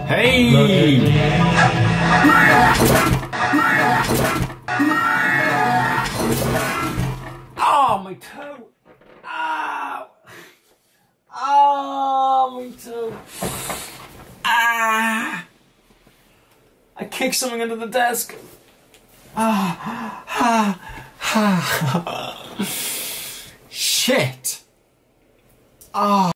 Hey! Oh, my toe! Ow! Oh, my toe! Ah! I kicked something under the desk. Shit! Ah.